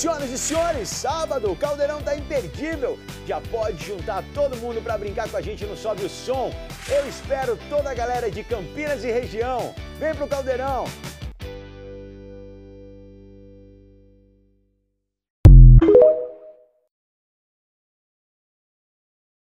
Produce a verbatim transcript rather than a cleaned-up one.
Senhoras e senhores, sábado, o Caldeirão tá imperdível. Já pode juntar todo mundo para brincar com a gente no Sobe o Som. Eu espero toda a galera de Campinas e região. Vem pro Caldeirão.